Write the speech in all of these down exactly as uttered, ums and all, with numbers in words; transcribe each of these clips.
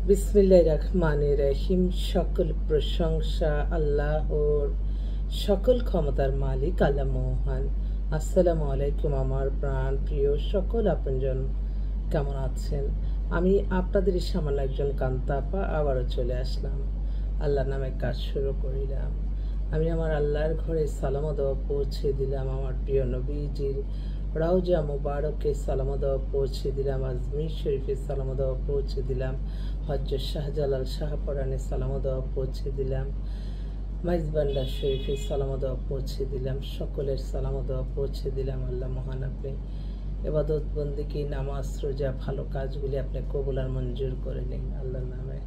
বিসমিল্লাহির রহমানির রহিম। সকল প্রশংসা আল্লাহর, সকল ক্ষমতার মালিক আল্লাহ মহান। আসসালামু আলাইকুম আমার প্রাণ প্রিয় সকল আপনজন, কেমন আছেন? আমি আপনাদের সামান্য একজন কান্তাপা আবারও চলে আসলাম। আল্লাহর নামে কাজ শুরু করিলাম। আমি আমার আল্লাহর ঘরে সালাম দেওয়া পৌঁছে দিলাম। আমার প্রিয় নবীজির রাউজা মুবারকে সালাম দেওয়া পৌঁছে দিলাম। আজমির শরীফে সালাম দেওয়া পৌঁছে দিলাম। হজরত শাহজালাল শাহপরানে সালাম দেওয়া পৌঁছে দিলাম। মাইজবান্ডার শরীফে সালাম দেওয়া পৌঁছে দিলাম। সকলের সালাম দেওয়া পৌঁছে দিলাম। আল্লাহ মহান, আপনি এবাদত বন্দিকি, নামাজ, রোজা, ভালো কাজগুলি আপনি কবুল আর মঞ্জুর করে নিন আল্লাহর নামে।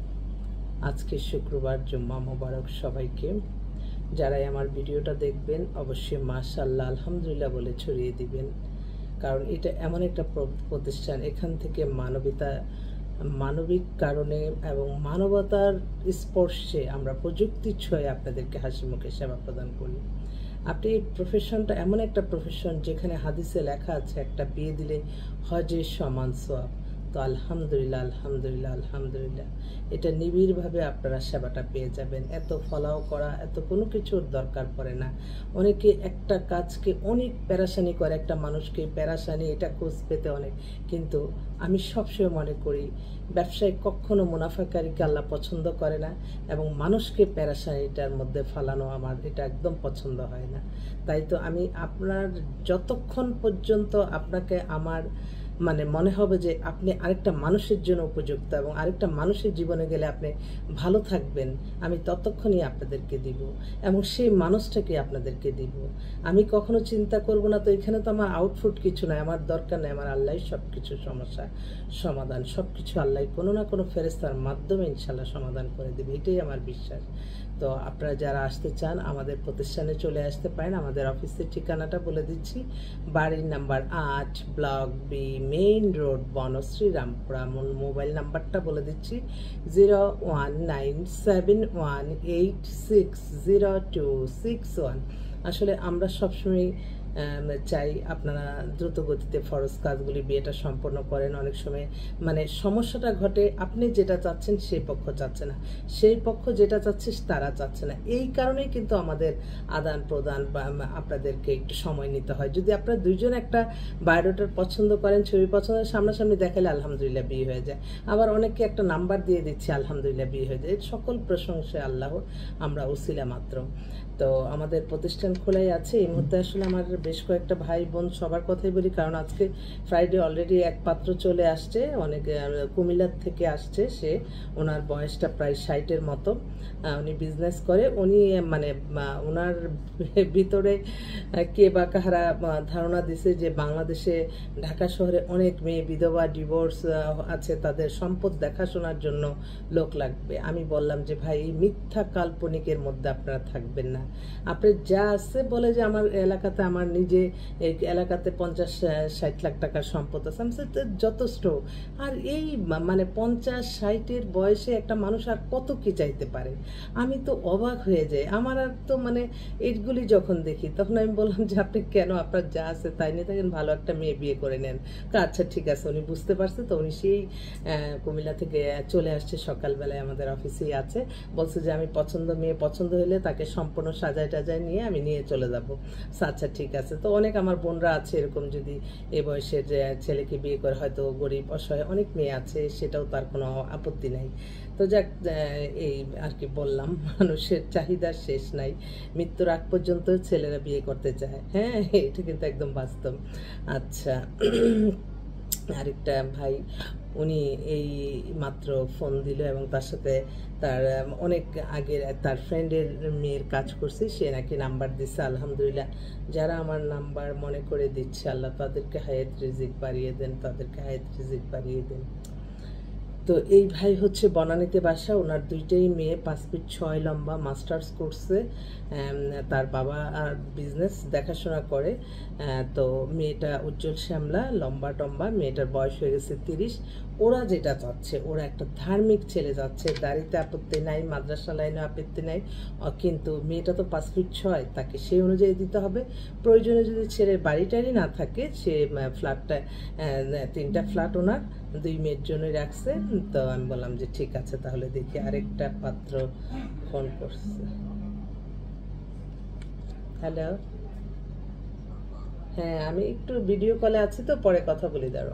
আজকে শুক্রবার, জুম্মা মোবারক সবাইকে। যারাই আমার ভিডিওটা দেখবেন অবশ্যই মাশাআল্লাহ আলহামদুলিল্লাহ বলে ছড়িয়ে দিবেন, কারণ এটা এমন একটা প্রতিষ্ঠান, এখান থেকে মানবিকতা মানবিক কারণে এবং মানবতার স্পর্শে আমরা প্রযুক্তির ছোঁয়ে আপনাদেরকে হাসি মুখে সেবা প্রদান করি। আপনি এই প্রফেশনটা এমন একটা প্রফেশন যেখানে হাদিসে লেখা আছে একটা বিয়ে দিলে হজের সমান সওয়াব। তো আলহামদুলিল্লাহ আলহামদুলিল্লাহ আলহামদুলিল্লাহ এটা নিবিড়ভাবে আপনারা সেবাটা পেয়ে যাবেন। এত ফলাও করা, এত কোনো কিছুর দরকার পড়ে না। অনেকে একটা কাজকে অনেক প্যারাসানি করে, একটা মানুষকে প্যারাসানি এটা খোঁজ পেতে অনেক, কিন্তু আমি সবসময় মনে করি ব্যবসায় কখনো মুনাফাকারীকে আল্লাহ পছন্দ করে না, এবং মানুষকে প্যারাসানিটার মধ্যে ফালানো আমার এটা একদম পছন্দ হয় না। তাই তো আমি আপনার যতক্ষণ পর্যন্ত আপনাকে আমার মানে মনে হবে যে আপনি আরেকটা মানুষের জন্য উপযুক্ত এবং আরেকটা মানুষের জীবনে গেলে আপনি ভালো থাকবেন, আমি ততক্ষণই আপনাদেরকে দিব এবং সেই মানুষটাকে আপনাদেরকে দিব। আমি কখনো চিন্তা করব না তো এখানে তো আমার আউটপুট কিছু নাই, আমার দরকার নেই, আমার আল্লাহই সব কিছু সমস্যা সমাধান, সব কিছু আল্লাহ কোনো না কোনো ফেরেস্তার মাধ্যমে ইনশাল্লাহ সমাধান করে দেবে, এটাই আমার বিশ্বাস। তো আপনারা যারা আসতে চান আমাদের প্রতিষ্ঠানে চলে আসতে পারেন। আমাদের অফিসের ঠিকানাটা বলে দিচ্ছি, বাড়ির নাম্বার আট, block B, main road, Banasree, Rampura. Mobile নাম্বারটা বলে দিচ্ছি zero one nine seven one eight six zero two six one. আসলে আমরা সবসময় চাই আপনারা দ্রুত গতিতে ফরজ কাজগুলি বিয়েটা সম্পন্ন করেন। অনেক সময় মানে সমস্যাটা ঘটে, আপনি যেটা চাচ্ছেন সেই পক্ষ চাচ্ছে না, সেই পক্ষ যেটা চাচ্ছে তারা চাচ্ছে না। এই কারণেই কিন্তু আমাদের আদান প্রদান বা আপনাদেরকে একটু সময় নিতে হয়। যদি আপনারা দুইজন একটা বায়োডাটার পছন্দ করেন, ছবি পছন্দ, সামনাসামনি দেখালে আলহামদুলিল্লাহ বিয়ে হয়ে যায়। আবার অনেকে একটা নাম্বার দিয়ে দিচ্ছে, আলহামদুলিল্লাহ বিয়ে হয়ে যায়। সকল প্রশংসা আল্লাহর, আমরা উসিলা মাত্র। তো আমাদের প্রতিষ্ঠান খোলাই আছে এই মুহূর্তে। আসলে আমার বেশ কয়েকটা ভাই বোন সবার কথাই বলি, কারণ আজকে ফ্রাইডে অলরেডি এক পাত্র চলে আসছে, অনেক কুমিল্লার থেকে আসছে। সে ওনার বয়সটা প্রায় ষাটের মতো, উনি বিজনেস করে। উনি মানে ওনার ভিতরে কে বা কাহারা ধারণা দিছে যে বাংলাদেশে ঢাকা শহরে অনেক মেয়ে বিধবা, ডিভোর্স আছে, তাদের সম্পদ দেখাশোনার জন্য লোক লাগবে। আমি বললাম যে ভাই এই মিথ্যা কাল্পনিকের মধ্যে আপনারা থাকবেন না। আপনি যা আছে বলে যে আমার এলাকাতে, আমার নিজে এই এলাকাতে পঞ্চাশ ষাট লাখ টাকার সম্পদ আছে, আমি যথেষ্ট। আর এই মানে পঞ্চাশ ষাটের বয়সে একটা মানুষ আর কত কি চাইতে পারে, আমি তো অবাক হয়ে যাই। আমার আর তো মানে এইগুলি যখন দেখি তখন আমি বললাম যে আপনি কেন আপনার যা আছে তাই নিয়ে থাকেন, ভালো একটা মেয়ে বিয়ে করে নেন। আচ্ছা ঠিক আছে, উনি বুঝতে পারছে। তো উনি সেই কুমিল্লা থেকে চলে আসছে, সকালবেলায় আমাদের অফিসেই আছে। বলছে যে আমি পছন্দ মেয়ে পছন্দ হলে তাকে সম্পূর্ণ সাজায় টাজায় নিয়ে আমি নিয়ে চলে যাবো। আচ্ছা ঠিক আছে। তো অনেক আমার বোনরা আছে এরকম, যদি এ বয়সের ছেলেকে বিয়ে করে, হয়তো গরিব অসহায় অনেক মেয়ে আছে, সেটাও তার কোনো আপত্তি নাই। তো যাক, এই আর কি বললাম, মানুষের চাহিদার শেষ নাই, মৃত্যুর আগ পর্যন্ত ছেলেরা বিয়ে করতে চায়। হ্যাঁ, এটা কিন্তু একদম বাস্তব। আচ্ছা, আরেকটা ভাই উনি এই মাত্র ফোন দিল এবং তার সাথে তার অনেক আগের তার ফ্রেন্ডের মেয়ের কাজ করছে, সে নাকি নাম্বার দিচ্ছে। আলহামদুলিল্লাহ, যারা আমার নাম্বার মনে করে দিচ্ছে আল্লাহ তাদেরকে হায়াত রিজিক বাড়িয়ে দেন, তাদেরকে হায়াত রিজিক বাড়িয়ে দেন। তো এই ভাই হচ্ছে বনানীতে বাসা, ওনার দুইটাই মেয়ে, পাঁচ ফিট ছয় লম্বা, মাস্টার্স করছে, তার বাবা আর বিজনেস দেখাশোনা করে। তো মেয়েটা উজ্জ্বল শ্যামলা, লম্বা টম্বা, মেয়েটার বয়স হয়ে গেছে তিরিশ। ওরা যেটা চাচ্ছে, ওরা একটা ধার্মিক ছেলে যাচ্ছে, দাড়িতে আপত্তি নাই, মাদ্রাসা লাইনে আপত্তি নাই, কিন্তু মেয়েটা তো পাঁচ ফিট ছয়, তাকে সেই অনুযায়ী দিতে হবে। প্রয়োজনে যদি ছেলের বাড়ি টাড়ি না থাকে, সে ফ্ল্যাটটা তিনটা ফ্ল্যাট ওনার, দুই মেয়ের জন্য রাখছে। তো আমি বললাম যে ঠিক আছে তাহলে দেখি। আরেকটা পাত্র ফোন করছে। হ্যালো, হ্যাঁ আমি একটু ভিডিও কলে আছি তো, পরে কথা বলি, দাঁড়ো।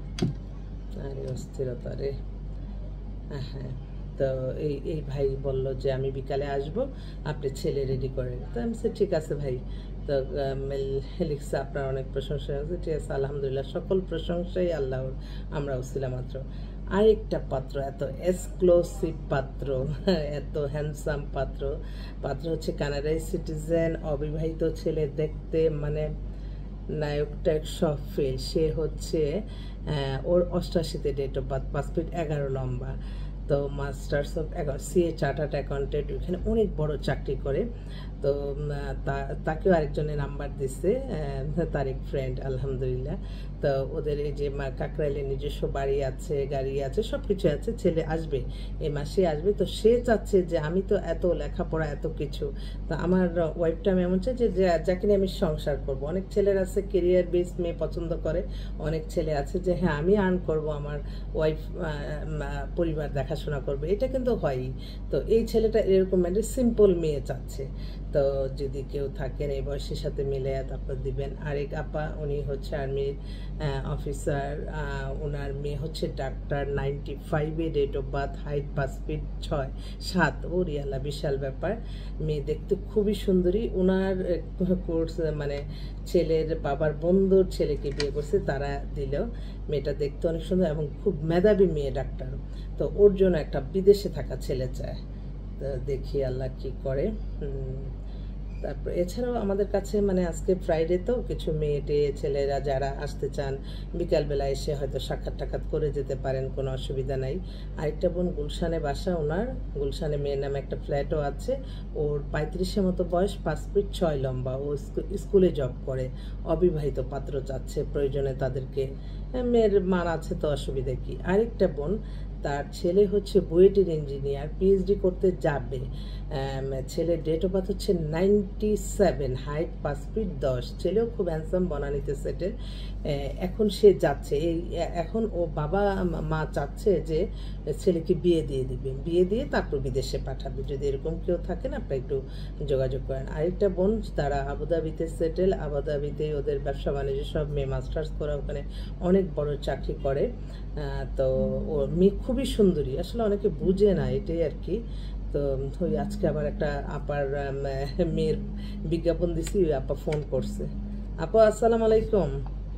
আরে অস্থিরতা রে। হ্যাঁ, তো এই এই ভাই বলল যে আমি বিকালে আসব, আপনি ছেলে রেডি করেন। তো আমি বলছি ঠিক আছে ভাই। তো লিখছে আপনার অনেক প্রশংসা আছে। ঠিক আছে, আলহামদুলিল্লাহ, সকল প্রশংসাই আল্লাহর, আমরাও ছিলাম মাত্র। আরেকটা পাত্র, এত এক্সক্লুসিভ পাত্র, এত হ্যান্ডসাম পাত্র। পাত্র হচ্ছে কানাডাই সিটিজেন, অবিবাহিত ছেলে, দেখতে মানে নায়ক টায়ক সব ফেল। সে হচ্ছে ওর অষ্টাশিতে ডেট অফ বার্থ, পাঁচ ফিট এগারো লম্বা। তো masters of CA chartered accountant, ওখানে অনেক বড় চাকরি করে। তো তাকেও আরেকজনের নাম্বার দিছে, তার এক ফ্রেন্ড, আলহামদুলিল্লাহ। তো ওদের এই যে কাকরাইলে নিজস্ব বাড়ি আছে, গাড়ি আছে, সব কিছু আছে। ছেলে আসবে, এই মাসে আসবে। তো সে চাচ্ছে যে আমি তো এত লেখাপড়া এত কিছু, তো আমার ওয়াইফটা আমি এমন চাই যে যাকে নিয়ে আমি সংসার করব। অনেক ছেলের আছে কেরিয়ার বেস মেয়ে পছন্দ করে, অনেক ছেলে আছে যে হ্যাঁ আমি আর্ন করব, আমার ওয়াইফ পরিবার দেখাশোনা করবে, এটা কিন্তু হয়ই। তো এই ছেলেটা এরকম মানে সিম্পল মেয়ে চাচ্ছে। তো যদি কেউ থাকেন এই বয়সের সাথে মিলে তারপর দিবেন। আরেক আপা, উনি হচ্ছে আর্মির অফিসার, ওনার মেয়ে হচ্ছে ডাক্তার, নাইনটি ফাইভে ডেট অফ বার্থ, হাইট পাঁচ ফিট ছয় সাত। ও রিয়ালা, বিশাল ব্যাপার। মেয়ে দেখতে খুবই সুন্দরী। ওনার কোর্স মানে ছেলের বাবার বন্ধুর ছেলেকে বিয়ে করছে, তারা দিল। মেয়েটা দেখতে অনেক সুন্দর এবং খুব মেধাবী মেয়ে, ডাক্তার। তো ওর জন্য একটা বিদেশে থাকা ছেলে চায়। তো দেখি আল্লাহ কি করে। তারপর এছাড়াও আমাদের কাছে মানে আজকে ফ্রাইডে, তো কিছু মেয়ে টেয়ে ছেলেরা যারা আসতে চান বিকালবেলা এসে হয়তো সাক্ষাৎ টাক্ষাৎ করে যেতে পারেন, কোনো অসুবিধা নাই। আরেকটা বোন গুলশানে বাসা ওনার, গুলশানে মেয়ের নামে একটা ফ্ল্যাটও আছে। ওর পঁয়ত্রিশের মতো বয়স, পাঁচ ফিট ছয় লম্বা। ও স্কুলে জব করে, অবিবাহিত পাত্র চাচ্ছে, প্রয়োজনে তাদেরকে, মেয়ের মান আছে তো অসুবিধা কি। আরেকটা বোন, তার ছেলে হচ্ছে বুয়েটের ইঞ্জিনিয়ার, পিএইচডি করতে যাবে। ছেলের ডেট অফ বার্থ হচ্ছে নাইনটি সেভেন, হাইট পাঁচ ফিট দশ। ছেলেও খুব হ্যান্ডসাম, বনানীতে সেটেল। এখন সে যাচ্ছে, এই এখন ও বাবা মা চাচ্ছে যে ছেলেকে বিয়ে দিয়ে দিবে, বিয়ে দিয়ে তারপর বিদেশে পাঠাবে। যদি এরকম কেউ থাকেন আপনারা একটু যোগাযোগ করেন। আরেকটা বোন, তারা আবুধাবিতে সেটেল, আবুধাবিতে ওদের ব্যবসা বাণিজ্য সব, মেয়ে মাস্টার্স করা, ওখানে অনেক বড় চাকরি করে। তো ও মেয়ে খুবই সুন্দরী, আসলে অনেকে বুঝে না, এটাই আর কি। তো ওই আজকে আবার একটা আপার মেয়ের বিজ্ঞাপন দিছি, ওই আপা ফোন করছে। আপা আসসালামু আলাইকুম।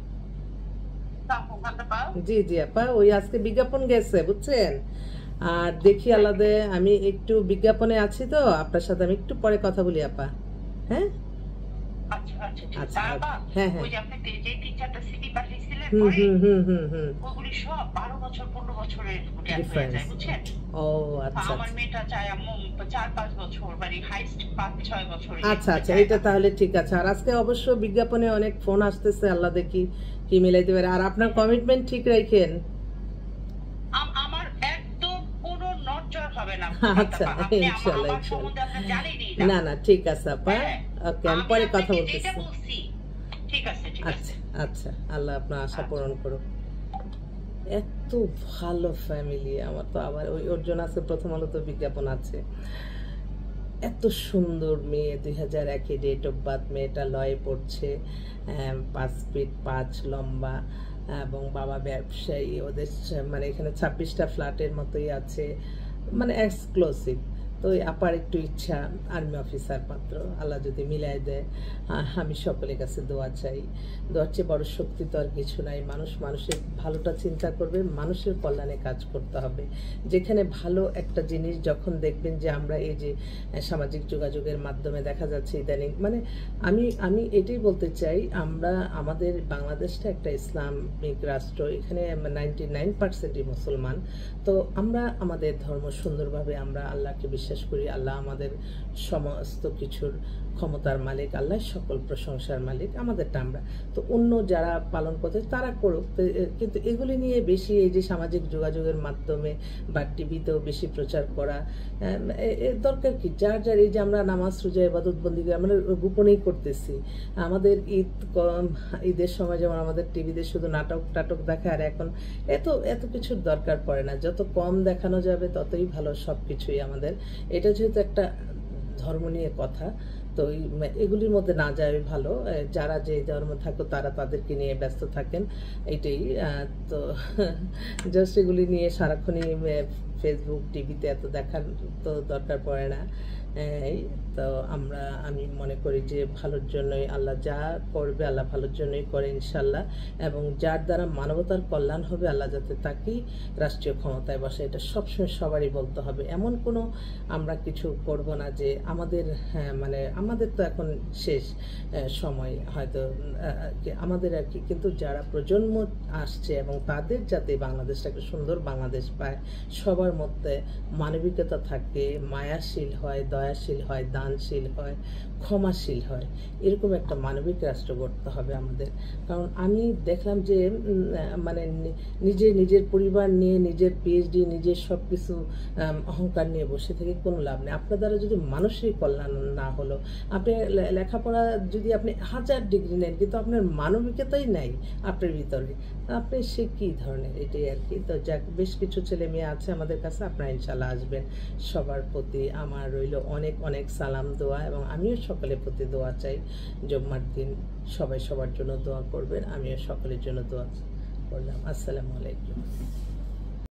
জি জি আপা, ওই আজকে বিজ্ঞাপন গেছে বুঝছেন। আর দেখি আলাদা, আমি একটু বিজ্ঞাপনে আছি, তো আপনার সাথে আমি একটু পরে কথা বলি আপা। হ্যাঁ আচ্ছা, হ্যাঁ হ্যাঁ, হুম হুম হুম হুম হুম, ওগুলি সব বারো বছর পনেরো বছরের গ্যাপ হয়ে যায়, বুঝছেন। ও আচ্ছা, আমার মেয়েটা চায় চার পাঁচ বছর, মানে হাইস্ট পাঁচ ছয় বছর। আচ্ছা আচ্ছা, এটা তাহলে ঠিক আছে। আর আজকে অবশ্য বিজ্ঞাপনে অনেক ফোন আসতেছে, আল্লাহ দেখি কি মিলাইতে পারে। আর আপনার কমিটমেন্ট ঠিক রাখেন। আমার একদম কোনো নড়চড় হবে না। আচ্ছা ইনশাআল্লাহ, ইনশাআল্লাহ। না না ঠিক আছে আপা, ওকে আমি পরে কথা বলতেছি। ঠিক আছে, ঠিক আছে। আচ্ছা আচ্ছা, আল্লাহ আপনার আশা পূরণ করুক। এত ভালো ফ্যামিলি আমার, তো আবার ওই ওর জন্য আছে প্রথম আলো তো বিজ্ঞাপন আছে। এত সুন্দর মেয়ে, দুই হাজার একে ডেট অফ বার্থ, মেয়েটা লয়ে পড়ছে, পাঁচ ফিট পাঁচ লম্বা, এবং বাবা ব্যবসায়ী। ওদের মানে এখানে ছাব্বিশটা ফ্ল্যাটের মতোই আছে, মানে এক্সক্লুসিভ। তো ওই আপার একটু ইচ্ছা আর্মি অফিসার পাত্র, আল্লাহ যদি মিলাই দেয়। আমি সকলের কাছে দোয়া চাই, দোয়ার চেয়ে বড় শক্তি তো আর কিছু নাই। মানুষ মানুষের ভালোটা চিন্তা করবে, মানুষের কল্যাণে কাজ করতে হবে। যেখানে ভালো একটা জিনিস যখন দেখবেন, যে আমরা এই যে সামাজিক যোগাযোগের মাধ্যমে দেখা যাচ্ছে ইদানিং, মানে আমি আমি এটাই বলতে চাই, আমরা আমাদের বাংলাদেশটা একটা ইসলামিক রাষ্ট্র, এখানে নাইনটি নাইন পার্সেন্টই মুসলমান। তো আমরা আমাদের ধর্ম সুন্দরভাবে আমরা আল্লাহকে বিশ্বাস বিশ্বাস করি আল্লাহ আমাদের সমস্ত কিছুর ক্ষমতার মালিক, আল্লাহ সকল প্রশংসার মালিক, আমাদেরটা আমরা তো অন্য যারা পালন করতে তারা করুক, কিন্তু এগুলি নিয়ে বেশি এই যে সামাজিক যোগাযোগের মাধ্যমে বা টিভিতেও বেশি প্রচার করা এর দরকার কি? যার যার এই যে আমরা নামাজ রোজা ইবাদত বন্দি আমরা গোপনেই করতেছি, আমাদের ঈদ ঈদের সময় যেমন আমাদের টিভিতে শুধু নাটক টাটক দেখা, আর এখন এত এত কিছুর দরকার পড়ে না, যত কম দেখানো যাবে ততই ভালো সব কিছুই আমাদের। এটা যেহেতু একটা ধর্ম নিয়ে কথা, তো এগুলির মধ্যে না যাওয়াই ভালো। যারা যে ধর্ম থাকো তারা তাদেরকে নিয়ে ব্যস্ত থাকেন, এইটাই। তো জাস্ট এগুলি নিয়ে সারাক্ষণই ফেসবুক টিভিতে এত দেখার তো দরকার পড়ে না। এই তো আমরা আমি মনে করি যে ভালোর জন্যই আল্লাহ যা করবে আল্লাহ ভালোর জন্যই করে ইনশাল্লাহ, এবং যার দ্বারা মানবতার কল্যাণ হবে আল্লাহ যাতে তাকেই রাষ্ট্রীয় ক্ষমতায় বসে, এটা সবসময় সবারই বলতে হবে। এমন কোনো আমরা কিছু করব না যে আমাদের হ্যাঁ মানে আমাদের তো এখন শেষ সময় হয়তো আমাদের আর কি, কিন্তু যারা প্রজন্ম আসছে এবং তাদের যাতে বাংলাদেশটা একটা সুন্দর বাংলাদেশ পায়, সবার মধ্যে মানবিকতা থাকে, মায়াশীল হয়, দয়াশীল হয়, দানশীল হয়, ক্ষমাশীল হয়, এরকম একটা মানবিক রাষ্ট্র গড়তে হবে আমাদের। কারণ আমি দেখলাম যে মানে নিজে নিজের পরিবার নিয়ে, নিজের পিএইচডি, নিজের সব কিছু অহংকার নিয়ে বসে থেকে কোনো লাভ নেই। আপনার দ্বারা যদি মানুষের কল্যাণ না হলো, আপনি লেখাপড়া যদি আপনি হাজার ডিগ্রি নেন কিন্তু আপনার মানবিকতাই নাই আপনার ভিতরে, আপনি সে কী ধরনের, এটাই আর কি। তো যাক, বেশ কিছু ছেলে মেয়ে আছে আমাদের কাছে, আপনারা ইনশাল্লাহ আসবেন। সবার প্রতি আমার রইল অনেক অনেক সালাম, দোয়া, এবং আমিও সকলের প্রতি দোয়া চাই। জুম্মার দিন সবাই সবার জন্য দোয়া করবেন, আমিও সকলের জন্য দোয়া করলাম। আসসালামু আলাইকুম।